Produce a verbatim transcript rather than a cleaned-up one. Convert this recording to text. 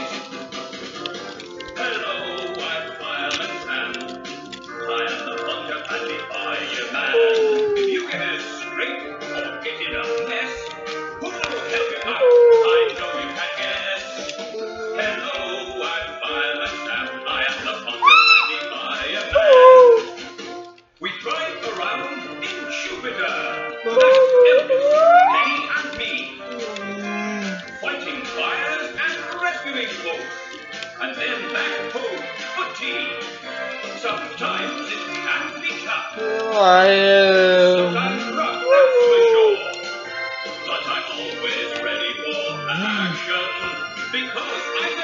Hello, I'm Fireman Sam. I am the Pontiac fireman. If you get a scrape or get in a mess, who'll help you out? I know you can guess. Hello, I'm Fireman Sam. I am the Pontiac fireman. We drive around in Jupiter. That's Elvis, Penny, and me. Fighting fires and rescuing folks. And then back home for tea. Sometimes it can be tough. Sometimes rough, that's for sure. But I'm always ready for action because I